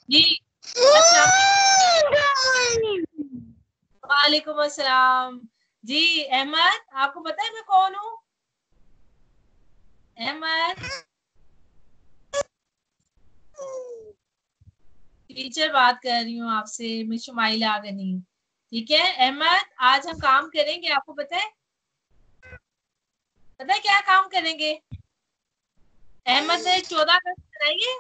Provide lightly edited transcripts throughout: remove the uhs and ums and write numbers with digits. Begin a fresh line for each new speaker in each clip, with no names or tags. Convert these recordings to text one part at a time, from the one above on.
जी अस्सलाम वालेकुम अस्सलाम। जी अहमद, आपको पता है मैं कौन हूँ? अहमद, टीचर बात कर रही हूँ आपसे, मैं शुमाइला आगनी। ठीक है अहमद, आज हम काम करेंगे, आपको पता है? पता है क्या काम करेंगे? अहमद ने 14 अगस्त बनाइए।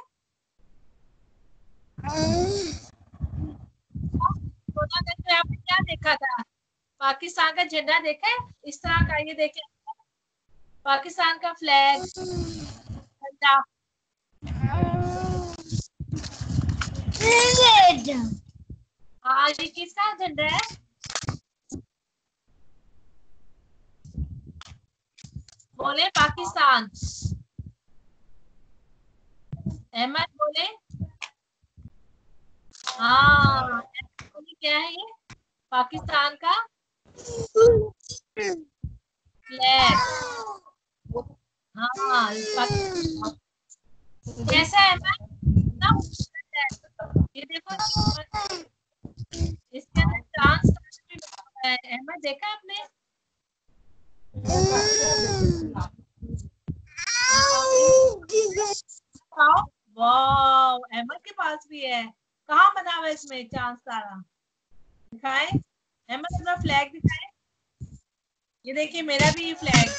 14 अगस्त में आपने क्या देखा था? पाकिस्तान का झंडा देखा है? इस तरह का, ये देखे पाकिस्तान का फ्लैग, झंडा। हाँ, ये किसका झंडा है? बोले पाकिस्तान। अहमद बोले। हाँ, बोले क्या है ये? पाकिस्तान का फ्लैग। हाँ, कैसा है अहमद? कितना खूबसूरत है। ये देखो, इसके अंदर चांद भी बना हुआ है। अहमद देखा आपने? दिखाओ। वाह, अहमद के पास भी है। कहाँ बना हुआ है इसमें चांद तारा? दिखाए अहमद, अपना फ्लैग दिखाए। ये देखिए मेरा भी ये फ्लैग।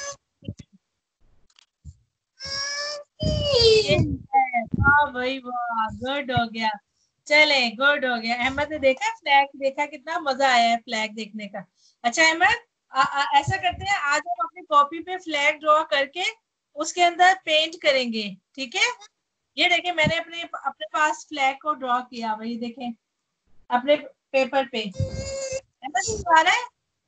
ये है। वाह भाई वाह, गुड हो गया। चले, गुड हो गया। अहमद ने देखा फ्लैग, देखा कितना मजा आया है फ्लैग देखने का। अच्छा अहमद, ऐसा करते हैं, आज हम अपनी कॉपी पे फ्लैग ड्रॉ करके उसके अंदर पेंट करेंगे। ठीक है? ये देखें, मैंने अपने अपने पास फ्लैग को ड्रॉ किया हुआ, ये देखें अपने पेपर पे। अहमद आ रहा है?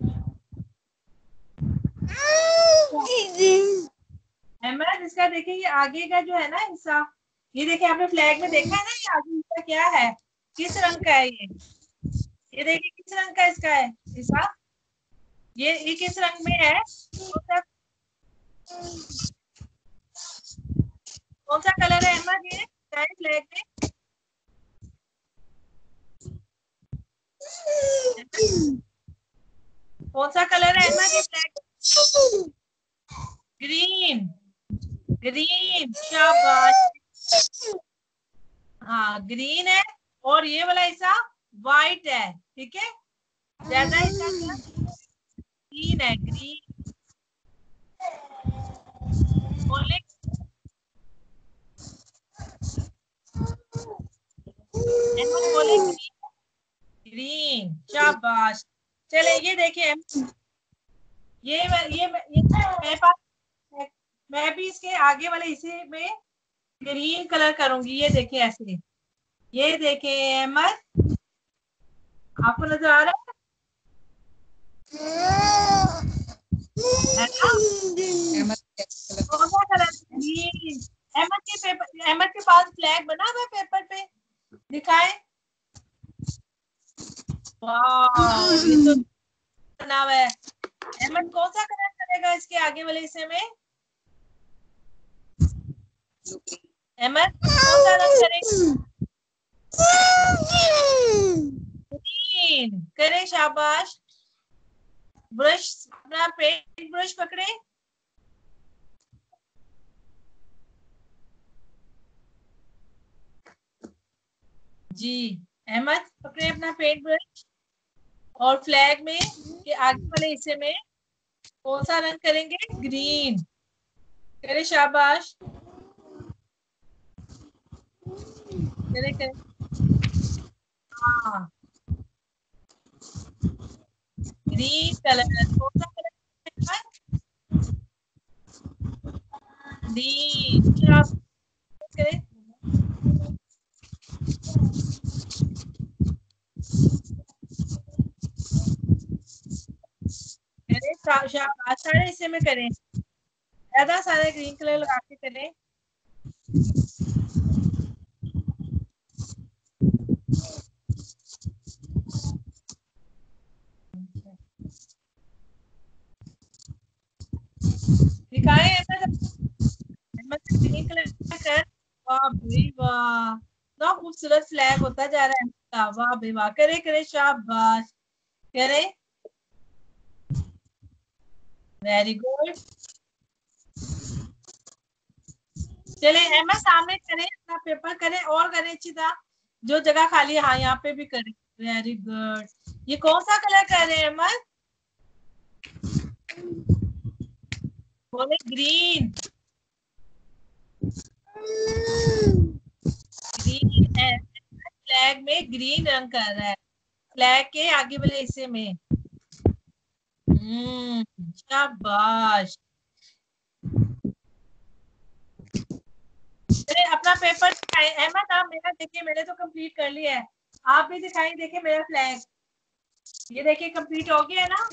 अहमद, इसका देखिए, ये आगे का जो है ना हिस्सा, ये देखिए आपने फ्लैग में देखा है ना, ये आगे हिस्सा क्या है? किस रंग का है ये देखिए किस रंग का इसका है हिस्सा। ये किस रंग में है? कौन सा कलर है अहमद ये फ्लैग में? कौन सा कलर है अहमद ये फ्लैग? ग्रीन। ग्रीन, शाबाश। हाँ, ग्रीन है। और ये वाला हिस्सा व्हाइट है। ठीक है, ज्यादा हिस्सा क्या? ग्रीन है, ग्रीन। बोले अहमद, बोले ग्रीन। ग्रीन, शाबाश। चले, ये देखिए ये मेरे पास, मैं भी इसके आगे वाले हिस्से में ग्रीन कलर करूंगी। ये देखिए ऐसे, ये देखिए अहमद, आपको नजर आ रहा है ना? कौन सा कलर? ग्रीन। अहमद के पास फ्लैग बना हुआ है पेपर पे, दिखाए। वाह, ये तो बना हुआ है। अहमद कौन सा कलर करेगा इसके आगे वाले हिस्से में? अहमद कौन सा रंग करेगा? ग्रीन करे, शाबाश। ब्रश, अपना पेंट ब्रश पकड़े। जी अहमद, पकड़े अपना पेंट ब्रश, और फ्लैग में के आगे वाले हिस्से में कौन सा रंग करेंगे? ग्रीन करे, शाबाश। करे करे, हाँ, ग्रीन कलर। कौन सा कलर? ग्रीन, शाबाश। करे, करे, शाबाश। सारे हिस्से में करें, ज्यादा सारे ग्रीन कलर लगा के करें। दिखाए अहमद, ग्रीन कलर कर। वाह भाई वाह, इतना खूबसूरत फ्लैग होता जा रहा है। वाह भाई वाह, करे करे शाबाश, करे, वेरी गुड। चले अहमद सामने करें, अपना पेपर करें और करें अच्छी तरह, जो जगह खाली है हाँ यहाँ पे भी करें। Very good. ये कौन सा कलर कर रहे हैं अहमद? बोले ग्रीन। ग्रीन है, फ्लैग में ग्रीन रंग कर रहा है, फ्लैग के आगे वाले हिस्से में। शाबाश। चलिए अपना पेपर दिखाएं अहमद, आप मेरा देखिए, मैंने तो कंप्लीट कर लिया है, आप भी दिखाएं, देखिए मेरा फ्लैग, ये देखिए कंप्लीट हो गया है ना।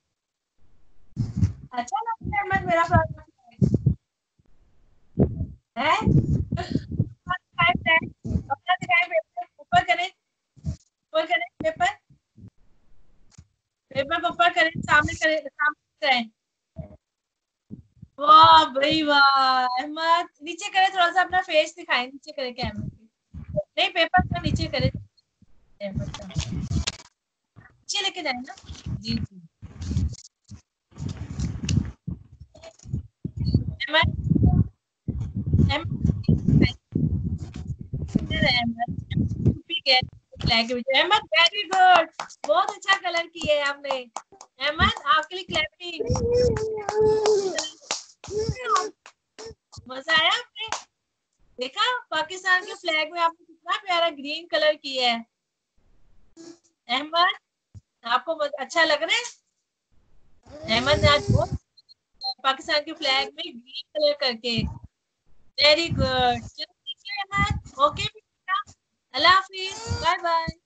अच्छा लगता है अहमद मेरा फ्लैग है? अपना दिखाएं पेपर, ऊपर करें, ऊपर करें पेपर, पेपर को ऊपर करें, सामने करें, सामने करें। वाह भाई वाह अहमद, नीचे करें थोड़ा सा, अपना फेस दिखाएं, नीचे करें कैमरे के, नहीं पेपर को नीचे करें अहमद का, नीचे लेके जाए ना। जी जी अहमद, अहमद अहमद वेरी गुड, बहुत अच्छा कलर किए है आपने अहमद, आपके लिए क्लैपिंग। मजा आया आपने, देखा पाकिस्तान के फ्लैग में आपने कितना प्यारा ग्रीन कलर किया है अहमद, आपको अच्छा लग रहा है? अहमद ने आज बहुत पाकिस्तान के फ्लैग में ग्रीन कलर करके, वेरी गुड। चलो ठीक है अहमद, ओके, अल्लाह हाफिज, बाय बाय।